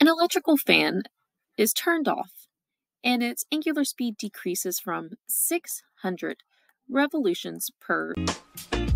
An electrical fan is turned off and its angular speed decreases from 600 revolutions per